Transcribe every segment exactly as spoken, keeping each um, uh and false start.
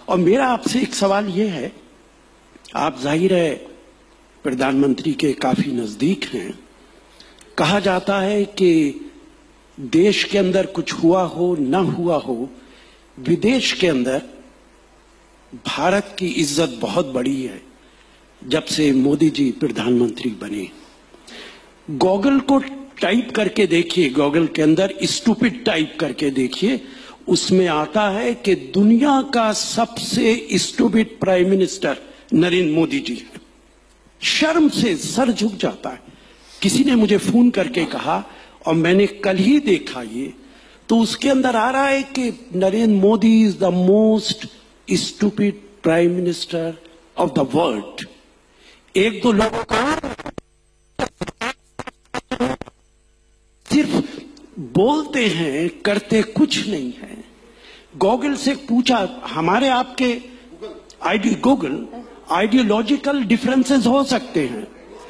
और मेरा आपसे एक सवाल ये है, आप जाहिर है प्रधानमंत्री के काफी नजदीक हैं। कहा जाता है कि देश के अंदर कुछ हुआ हो न हुआ हो, विदेश के अंदर भारत की इज्जत बहुत बड़ी है जब से मोदी जी प्रधानमंत्री बने। गूगल को टाइप करके देखिए, गूगल के अंदर स्टूपिड टाइप करके देखिए, उसमें आता है कि दुनिया का सबसे stupid prime minister Narendra Modi ji है। शर्म से सर झुक जाता है। किसी ने मुझे फोन करके कहा, और मैंने कल ही देखा ये, तो उसके अंदर आ रहा है कि Narendra Modi is the most stupid prime minister of the world. एक दो लोगों का सिर्फ बोलते हैं, करते कुछ नहीं है। गूगल से पूछा, हमारे आपके आइडियो गूगल आइडियोलॉजिकल डिफरेंसेस हो सकते हैं।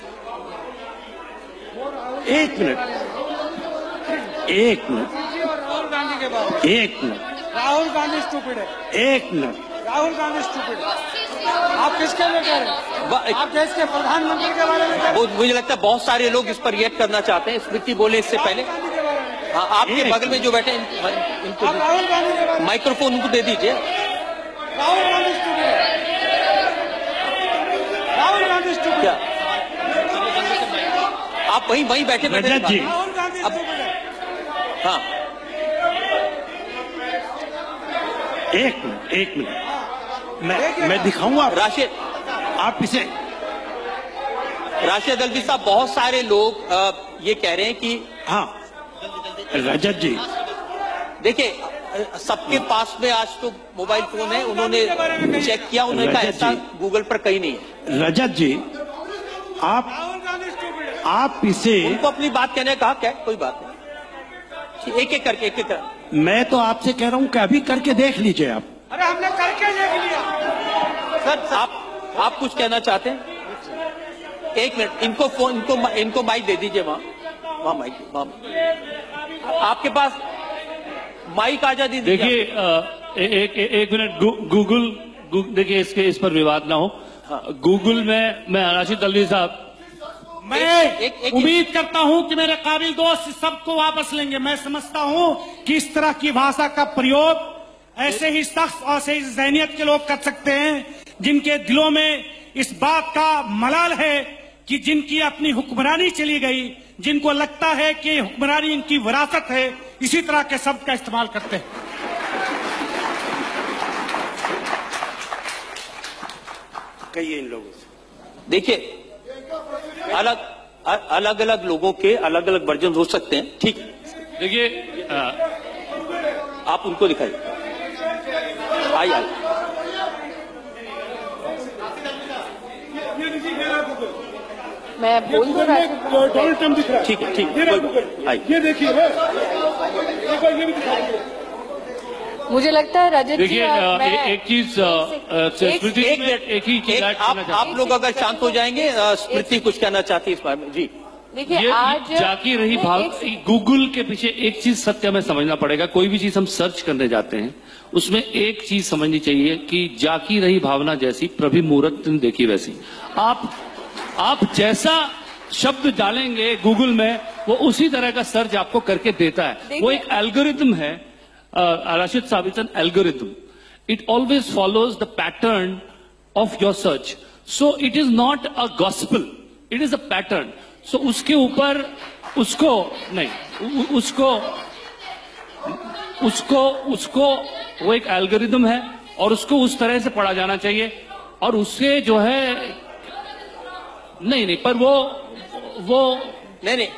एक मिनट एक मिनट राहुल गांधी के बारे में एक मिनट राहुल गांधी स्टूपिड है। एक मिनट राहुल गांधी स्टूपिड है। आप किसके लिए कह रहे हैं? आप देश के प्रधानमंत्री के बारे में कह रहे हैं? मुझे लगता है बहुत सारे लोग इस पर रिएक्ट करना चाहते हैं। स्मृति बोले इससे पहले। हाँ, आपके बगल में जो बैठे इन, इनको राहुल गांधी के बारे में माइक्रोफोन उनको दे दीजिए। राहुल गांधी स्टूपिड है। राहुल गांधी स्टूपिड क्या है। आप वहीं वहीं बैठे बैठे रजत जी, राहुल गांधी अब स्टूपिड है। हाँ, एक मिनट एक मिनट मैं मैं दिखाऊंगा राशिद आप इसे। राशिद अल्वी साहब, बहुत सारे लोग आ, ये कह रहे हैं कि हाँ रजत जी, देखिए, सबके पास में आज तो मोबाइल फोन है। उन्होंने चेक किया, उन्होंने कहा रजत ऐसा जी, गूगल पर कहीं नहीं है। रजत जी, आप राहुल गांधी स्टूपिड है। आप इसे, उनको अपनी बात कहने का हक है, कोई बात नहीं। एक एक करके एक एक कर मैं तो आपसे कह रहा हूं कि अभी करके देख लीजिए आप। अरे हमने करके देख लिया। सर, आप आप कुछ कहना चाहते हैं? एक मिनट, इनको फोन इनको इनको माइक दे दीजिए। वहां वहां माइक, वहां आपके पास माइक आ जा दीजिए। देखिए, एक एक एक मिनट, गू, गूगल गू, देखिए, इसके इस पर विवाद ना हो। हाँ। गूगल में मैं राशिद अल्वी साहब, मैं एक- एक- एक- उम्मीद करता हूं कि मेरे काबिल दोस्त इस सबको वापस लेंगे। मैं समझता हूं कि इस तरह की भाषा का प्रयोग ऐसे ही शख्स और ऐसे ही जहनियत के लोग कर सकते हैं जिनके दिलों में इस बात का मलाल है कि जिनकी अपनी हुक्मरानी चली गई, जिनको लगता है कि हुक्मरानी इनकी विरासत है, इसी तरह के शब्द का इस्तेमाल करते हैं। कहिए इन लोगों से। देखिए, अलग अलग अलग लोगों के अलग अलग वर्जन हो सकते हैं, ठीक। देखिए, आ, आप उनको दिखाइए। आई आई मैं बोल दूं राशिद? डोनाल्ड ट्रम्प दिख रहा है। ठीक है, ठीक ये है, रहा कोई- गूगल। आई। ये देखिए, एक बार ये भी दिखा दीजिए। मुझे लगता है रजत जी, देखिए, और आ, मैं- ए- एक चीज, आ, आ, एक- स्मृति एक में मिनट, एक ही चीज एक- ऐड आप करना चाहता आप लोग अगर शांत हो जाएंगे, अ, स्मृति कुछ कहना चाहती है इस बारे में। जी, देखिए, ये आज जाकी रही मैं भाव। एक- गूगल के पीछे एक चीज सत्य हमें समझना पड़ेगा। कोई भी चीज हम सर्च करने जाते हैं, उसमें एक चीज समझनी चाहिए कि जाकी रही भावना जैसी प्रभि मुहूर्त ने देखी वैसी। आप आप जैसा शब्द डालेंगे गूगल में, वो उसी तरह का सर्च आपको करके देता है। वो एक एल्गोरिथम है, राशिद साहब, it's an algorithm. It always follows the pattern of your search. So it is not a gospel, it is a pattern. So उसके ऊपर उसको नहीं, उ, उसको उसको उसको वो एक एल्गोरिथम है और उसको उस तरह से पढ़ा जाना चाहिए। और उससे जो है, नहीं नहीं, पर वो वो नहीं नहीं,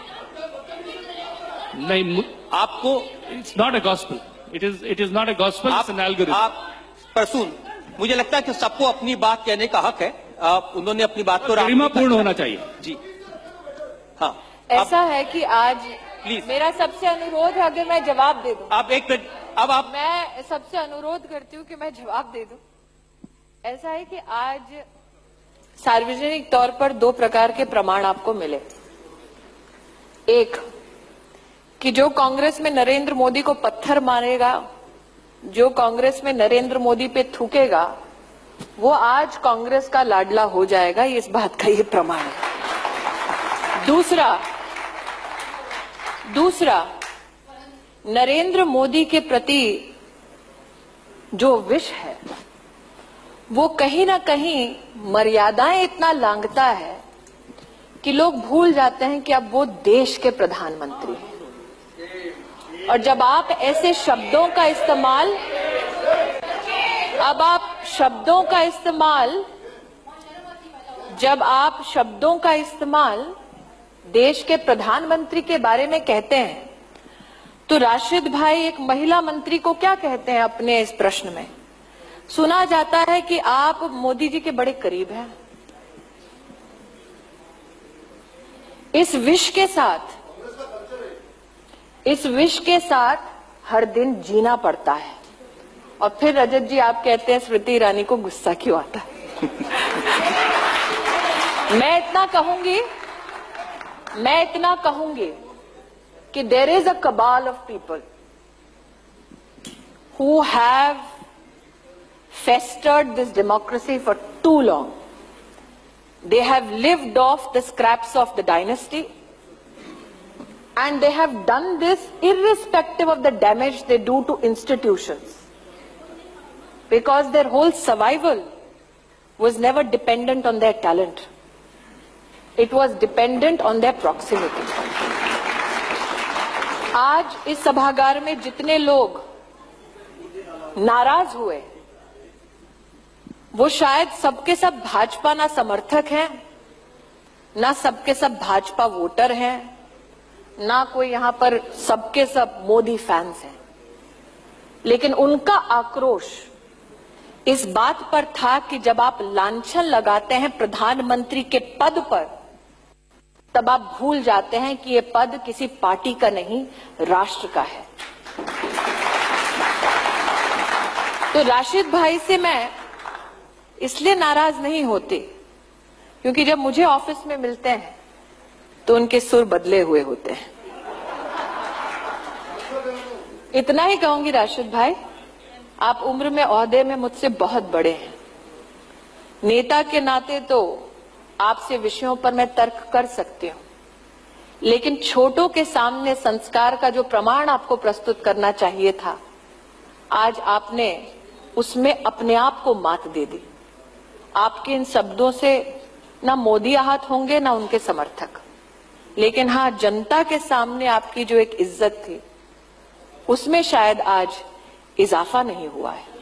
नहीं, आपको it's not a gospel, it is it is not a gospel, it's an algorithm. आप प्रसून, मुझे लगता है कि सबको अपनी बात कहने का हक है। आप उन्होंने अपनी बात को गरिमापूर्ण होना चाहिए। जी हाँ, ऐसा है कि आज प्लीज, मेरा सबसे अनुरोध है, अगर मैं जवाब दे दूं। आप एक मिनट, अब आप मैं सबसे अनुरोध करती हूँ कि मैं जवाब दे दूं। ऐसा है कि आज सार्वजनिक तौर पर दो प्रकार के प्रमाण आपको मिले। एक, कि जो कांग्रेस में नरेंद्र मोदी को पत्थर मारेगा जो कांग्रेस में नरेंद्र मोदी पे थूकेगा वो आज कांग्रेस का लाडला हो जाएगा, इस बात का ये प्रमाण है। दूसरा दूसरा नरेंद्र मोदी के प्रति जो विष है वो कहीं ना कहीं मर्यादाएं इतना लांघता है कि लोग भूल जाते हैं कि अब वो देश के प्रधानमंत्री हैं। और जब आप ऐसे शब्दों का इस्तेमाल अब आप शब्दों का इस्तेमाल जब आप शब्दों का इस्तेमाल देश के प्रधानमंत्री के बारे में कहते हैं तो राशिद भाई एक महिला मंत्री को क्या कहते हैं अपने इस प्रश्न में? सुना जाता है कि आप मोदी जी के बड़े करीब हैं। इस विष के साथ इस विष के साथ हर दिन जीना पड़ता है। और फिर रजत जी आप कहते हैं स्मृति ईरानी को गुस्सा क्यों आता है? मैं इतना कहूंगी मैं इतना कहूंगी कि there is a cabal of people who have festered this democracy for too long. They have lived off the scraps of the dynasty, and they have done this irrespective of the damage they do to institutions, because their whole survival was never dependent on their talent. It was dependent on their proximity. आज इस सभागार में जितने लोग नाराज हुए वो शायद सबके सब भाजपा ना समर्थक हैं, ना सबके सब भाजपा वोटर हैं, ना कोई यहां पर सबके सब मोदी फैंस हैं। लेकिन उनका आक्रोश इस बात पर था कि जब आप लांछन लगाते हैं प्रधानमंत्री के पद पर तब आप भूल जाते हैं कि ये पद किसी पार्टी का नहीं, राष्ट्र का है। तो राशिद भाई से मैं इसलिए नाराज नहीं होती क्योंकि जब मुझे ऑफिस में मिलते हैं तो उनके सुर बदले हुए होते हैं। इतना ही कहूंगी राशिद भाई, आप उम्र में ओहदे में मुझसे बहुत बड़े हैं। नेता के नाते तो आपसे विषयों पर मैं तर्क कर सकती हूं, लेकिन छोटों के सामने संस्कार का जो प्रमाण आपको प्रस्तुत करना चाहिए था, आज आपने उसमें अपने आप को मात दे दी। आपके इन शब्दों से ना मोदी आहत होंगे ना उनके समर्थक, लेकिन हाँ जनता के सामने आपकी जो एक इज्जत थी उसमें शायद आज इजाफा नहीं हुआ है।